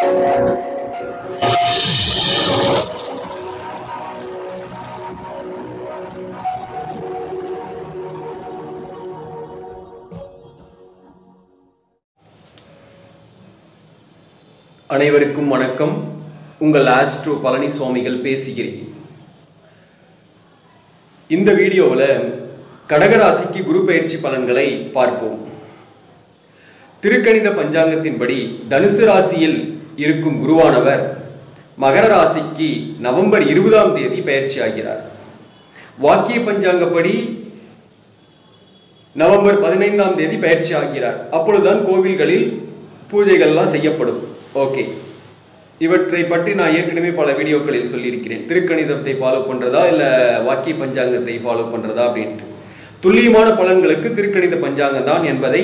அனைவருக்கும் வணக்கம். உங்கள் ஆஸ்ட்ரோ பழனிசுவாமிகள் பேசுகிறேன். இந்த வீடியோவில் கடகராசிக்கு குரு பயிற்சி பலன்களை பார்ப்போம். திருக்கணித பஞ்சாங்கத்தின்படி தனுசு ராசியில் இருக்கும் குருவானவர் மகர ராசிக்கு நவம்பர் 20ஆம் தேதி பயிற்சி ஆகிறார். வாக்கிய பஞ்சாங்கப்படி நவம்பர் 15ஆம் தேதி பயிற்சி ஆகிறார். அப்பொழுதுதான் கோவில்களில் பூஜைகள்லாம் செய்யப்படும். ஓகே, இவற்றை பற்றி நான் ஏற்கனவே பல வீடியோக்களில் சொல்லியிருக்கிறேன். திருக்கணிதத்தை ஃபாலோ பண்ணுறதா இல்லை வாக்கிய பஞ்சாங்கத்தை ஃபாலோ பண்ணுறதா அப்படின்ட்டு. துல்லியமான பலன்களுக்கு திருக்கணித பஞ்சாங்கம் தான் என்பதை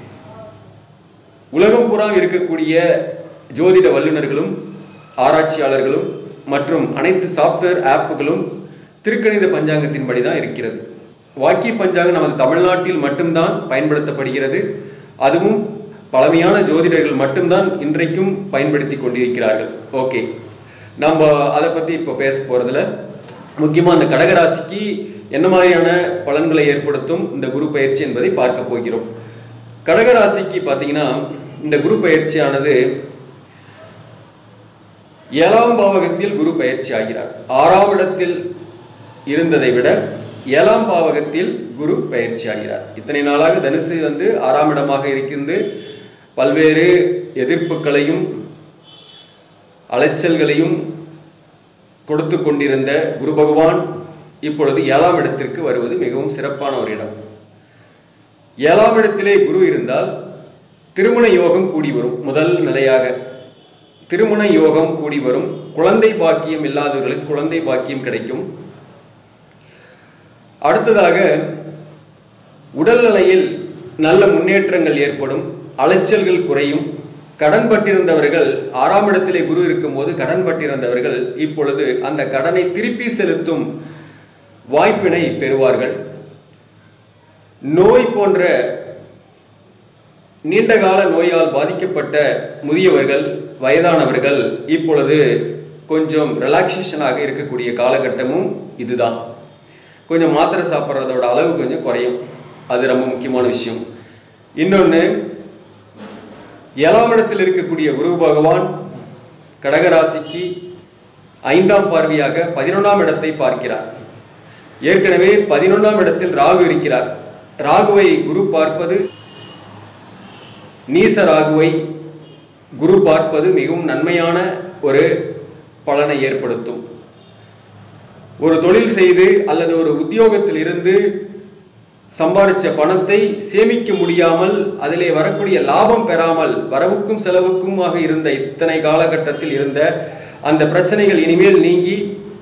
உலகம் பூரா இருக்கக்கூடிய ஜோதிட வல்லுநர்களும் ஆராய்ச்சியாளர்களும் மற்றும் அனைத்து சாஃப்ட்வேர் ஆப்புகளும் திருக்கணித பஞ்சாங்கத்தின்படி தான் இருக்கிறது. வாக்கிய பஞ்சாங்கம் நமது தமிழ்நாட்டில் மட்டும்தான் பயன்படுத்தப்படுகிறது. அதுவும் பழமையான ஜோதிடர்கள் மட்டும்தான் இன்றைக்கும் பயன்படுத்தி கொண்டிருக்கிறார்கள். ஓகே, நம்ம அதை பற்றி இப்போ பேச போகிறதுல முக்கியமாக அந்த கடகராசிக்கு என்ன மாதிரியான பலன்களை ஏற்படுத்தும் இந்த குரு பயிற்சி என்பதை பார்க்க போகிறோம். கடகராசிக்கு பார்த்தீங்கன்னா இந்த குரு பயிற்சியானது 7ஆம் பாவகத்தில் குரு பயிற்சி ஆகிறார். 6ஆம் இடத்தில் இருந்ததை விட 7ஆம் பாவகத்தில் குரு பயிற்சி ஆகிறார். இத்தனை நாளாக தனுசு 6ஆம் இடமாக இருக்கின்ற பல்வேறு எதிர்ப்புகளையும் அலைச்சல்களையும் கொடுத்து கொண்டிருந்த குரு பகவான் இப்பொழுது 7ஆம் இடத்திற்கு வருவது மிகவும் சிறப்பான ஒரு இடம். 7ஆம் இடத்திலே குரு இருந்தால் திருமண யோகம் கூடி வரும். முதல் நிலையாக திருமண யோகம் கூடி வரும். குழந்தை பாக்கியம் இல்லாதவர்களுக்கு குழந்தை பாக்கியம் கிடைக்கும். அடுத்ததாக உடல்நிலையில் நல்ல முன்னேற்றங்கள் ஏற்படும். அலைச்சல்கள் குறையும். கடன் பட்டிருந்தவர்கள் 6ஆம் இடத்திலே குரு இருக்கும்போது கடன் பட்டிருந்தவர்கள் இப்பொழுது அந்த கடனை திருப்பி செலுத்தும் வாய்ப்பினை பெறுவார்கள். நோய் போன்ற நீண்டகால நோயால் பாதிக்கப்பட்ட முதியவர்கள் வயதானவர்கள் இப்பொழுது கொஞ்சம் ரிலாக்ஸேஷனாக இருக்கக்கூடிய காலகட்டமும் இதுதான். கொஞ்சம் மாத்திரை சாப்பிட்றதோட அளவு கொஞ்சம் குறையும். அது ரொம்ப முக்கியமான விஷயம். இன்னொன்று, 7ஆம் இடத்தில் இருக்கக்கூடிய குரு பகவான் கடகராசிக்கு 5ஆம் பார்வையாக 11ஆம் இடத்தை பார்க்கிறார். ஏற்கனவே 11ஆம் இடத்தில் ராகு இருக்கிறார். ராகுவை குரு பார்ப்பது, நீச ராகுவை குரு பார்ப்பது மிகவும் நன்மையான ஒரு பலனை ஏற்படுத்தும். ஒரு தொழில் செய்து அல்லது ஒரு உத்தியோகத்தில் இருந்து சம்பாதிச்ச பணத்தை சேமிக்க முடியாமல் அதிலே வரக்கூடிய லாபம் பெறாமல் வரவுக்கும் செலவுக்குமாக இருந்த இத்தனை காலகட்டத்தில் இருந்த அந்த பிரச்சனைகள் இனிமேல் நீங்கி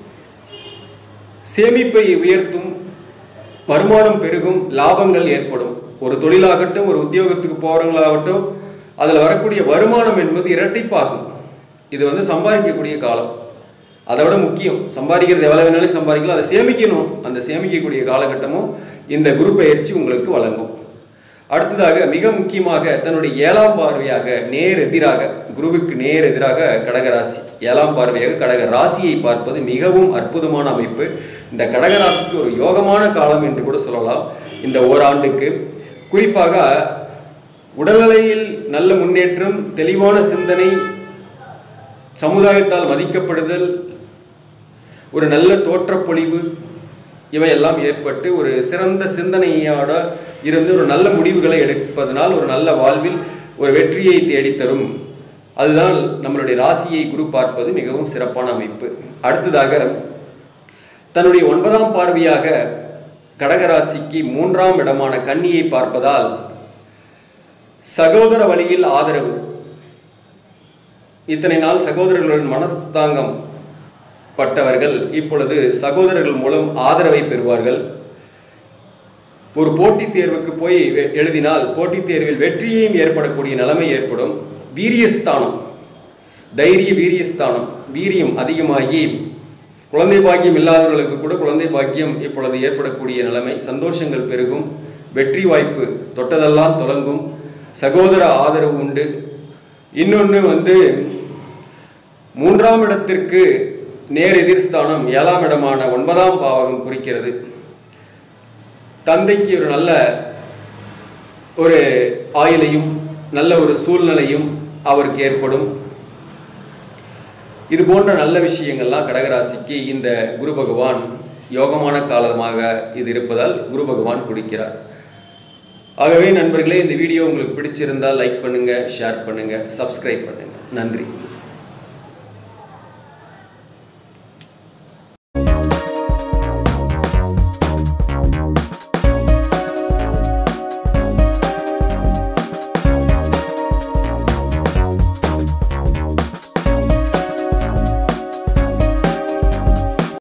சேமிப்பை உயர்த்தும், வருமானம் பெருகும், லாபங்கள் ஏற்படும். ஒரு தொழிலாகட்டும் ஒரு உத்தியோகத்துக்கு போறவங்களாகட்டும் அதில் வரக்கூடிய வருமானம் என்பது இரட்டிப்பாகும். இது சம்பாதிக்கக்கூடிய காலம். அதை விட முக்கியம், சம்பாதிக்கிறது எவ்வளவு வேணாலும் சம்பாதிக்கலாம், அதை சேமிக்கணும். அந்த சேமிக்கக்கூடிய காலகட்டமும் இந்த குரு பயிற்சி உங்களுக்கு வழங்கும். அடுத்ததாக மிக முக்கியமாக தன்னுடைய 7ஆம் பார்வையாக நேர் எதிராக குருவுக்கு நேர் எதிராக கடகராசி 7ஆம் பார்வையாக கடக ராசியை பார்ப்பது மிகவும் அற்புதமான அமைப்பு. இந்த கடகராசிக்கு ஒரு யோகமான காலம் என்று கூட சொல்லலாம். இந்த ஓராண்டுக்கு குறிப்பாக உடல்நிலையில் நல்ல முன்னேற்றம், தெளிவான சிந்தனை, சமுதாயத்தால் மதிக்கப்படுதல், ஒரு நல்ல தோற்றப்பொழிவு இவையெல்லாம் ஏற்பட்டு ஒரு சிறந்த சிந்தனையோட இருந்து ஒரு நல்ல முடிவுகளை எடுப்பதனால் ஒரு நல்ல வாழ்வில் ஒரு வெற்றியை தேடித்தரும். அதுதான் நம்மளுடைய ராசியை குரு பார்ப்பது மிகவும் சிறப்பான அமைப்பு. அடுத்ததாக தன்னுடைய 9ஆம் பார்வையாக கடகராசிக்கு 3ஆம் இடமான கன்னியை பார்ப்பதால் சகோதர வழியில் ஆதரவு. இத்தனை நாள் சகோதரர்களுடன் மனஸ்தாங்கம் பட்டவர்கள் இப்பொழுது சகோதரர்கள் மூலம் ஆதரவை பெறுவார்கள். ஒரு போட்டித் தேர்வுக்கு போய் எழுதினால் போட்டித் தேர்வில் வெற்றியையும் ஏற்படக்கூடிய நிலைமை ஏற்படும். வீரியஸ்தானம், தைரிய வீரியஸ்தானம், வீரியம் அதிகமாகி குழந்தை பாக்கியம் இல்லாதவர்களுக்கு கூட குழந்தை பாக்கியம் இப்பொழுது ஏற்படக்கூடிய நிலைமை, சந்தோஷங்கள் பெருகும், வெற்றி வாய்ப்பு தொட்டதெல்லாம் தொடங்கும், சகோதர ஆதரவு உண்டு. இன்னொன்று மூன்றாம் இடத்திற்கு நேர் எதிர்ஸ்தானம் 7ஆம் இடமான 9ஆம் பாவகம் குறிக்கிறது. தந்தைக்கு ஒரு நல்ல ஒரு ஆயுளையும் நல்ல ஒரு சூழ்நிலையும் அவருக்கு ஏற்படும். இது போன்ற நல்ல விஷயங்கள்லாம் கடகராசிக்கு இந்த குரு பகவான் யோகமான காலமாக இது இருப்பதால் குரு பகவான் கொடுக்கிறார். ஆகவே நண்பர்களே, இந்த வீடியோ உங்களுக்கு பிடிச்சிருந்தால் லைக் பண்ணுங்க, ஷேர் பண்ணுங்க, சப்ஸ்கிரைப் பண்ணுங்க. நன்றி.